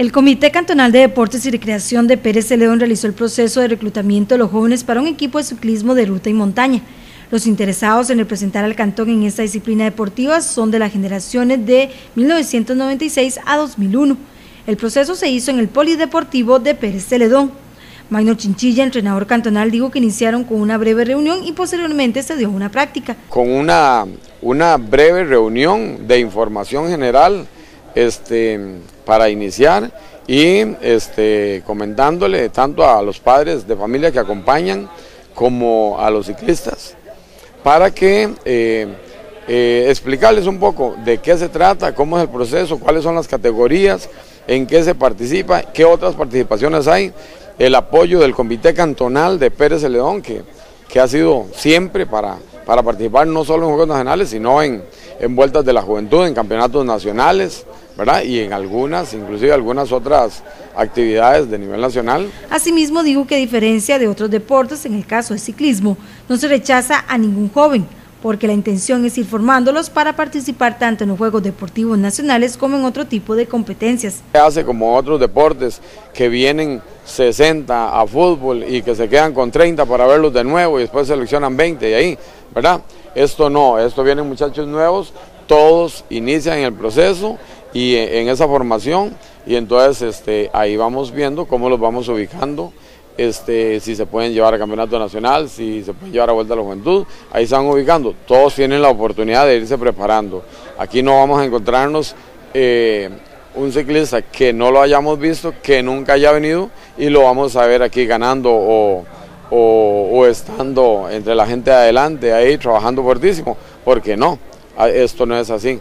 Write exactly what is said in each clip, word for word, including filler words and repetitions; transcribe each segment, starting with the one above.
El Comité Cantonal de Deportes y Recreación de Pérez Celedón realizó el proceso de reclutamiento de los jóvenes para un equipo de ciclismo de ruta y montaña. Los interesados en representar al cantón en esta disciplina deportiva son de las generaciones de mil novecientos noventa y seis a dos mil uno. El proceso se hizo en el Polideportivo de Pérez Celedón. Magno Chinchilla, entrenador cantonal, dijo que iniciaron con una breve reunión y posteriormente se dio una práctica. Con una, una breve reunión de información general este, para iniciar y este, comentándole tanto a los padres de familia que acompañan como a los ciclistas para que eh, eh, explicarles un poco de qué se trata, cómo es el proceso, cuáles son las categorías, en qué se participa, qué otras participaciones hay, el apoyo del Comité Cantonal de Pérez Celedón que, que ha sido siempre para, para participar no solo en Juegos Nacionales, sino en, en vueltas de la juventud, en campeonatos nacionales, ¿verdad? Y en algunas, inclusive algunas otras actividades de nivel nacional. Asimismo dijo que a diferencia de otros deportes, en el caso del ciclismo, no se rechaza a ningún joven, porque la intención es ir formándolos para participar tanto en los Juegos Deportivos Nacionales como en otro tipo de competencias. Se hace como otros deportes que vienen sesenta a fútbol y que se quedan con treinta para verlos de nuevo y después seleccionan veinte y ahí, ¿verdad? Esto no, esto vienen muchachos nuevos, todos inician el proceso y en esa formación y entonces este, ahí vamos viendo cómo los vamos ubicando. Este, si se pueden llevar a campeonato nacional, si se pueden llevar a vuelta a la juventud, ahí se van ubicando, todos tienen la oportunidad de irse preparando. Aquí no vamos a encontrarnos eh, un ciclista que no lo hayamos visto, que nunca haya venido y lo vamos a ver aquí ganando o, o, o estando entre la gente de adelante ahí trabajando fuertísimo, porque no, esto no es así.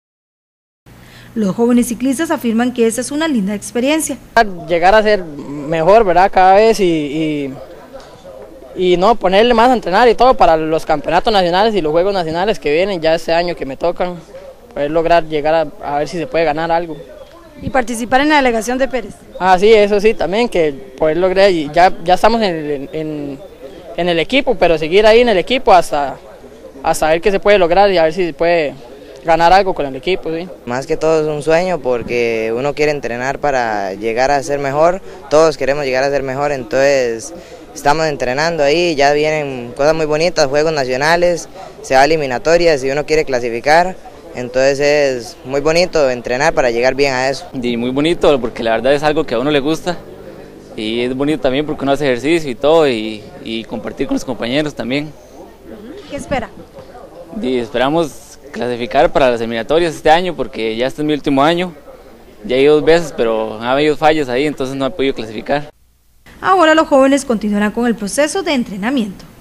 Los jóvenes ciclistas afirman que esa es una linda experiencia. Llegar a ser mejor, ¿verdad? Cada vez y, y, y no ponerle más a entrenar y todo para los campeonatos nacionales y los juegos nacionales que vienen ya este año que me tocan, poder lograr llegar a, a ver si se puede ganar algo. ¿Y participar en la delegación de Pérez? Ah, sí, eso sí, también, que poder lograr, y ya, ya estamos en el, en, en el equipo, pero seguir ahí en el equipo hasta, hasta ver qué se puede lograr y a ver si se puede ganar algo con el equipo, sí. Más que todo es un sueño porque uno quiere entrenar para llegar a ser mejor, todos queremos llegar a ser mejor, entonces estamos entrenando ahí, ya vienen cosas muy bonitas, juegos nacionales, se va a eliminatorias y uno quiere clasificar, entonces es muy bonito entrenar para llegar bien a eso. Y muy bonito porque la verdad es algo que a uno le gusta y es bonito también porque uno hace ejercicio y todo y, y compartir con los compañeros también. ¿Qué espera? Y esperamos clasificar para las eliminatorias este año porque ya este es mi último año, ya he ido dos veces pero ha habido fallas ahí, entonces no he podido clasificar. Ahora los jóvenes continuarán con el proceso de entrenamiento.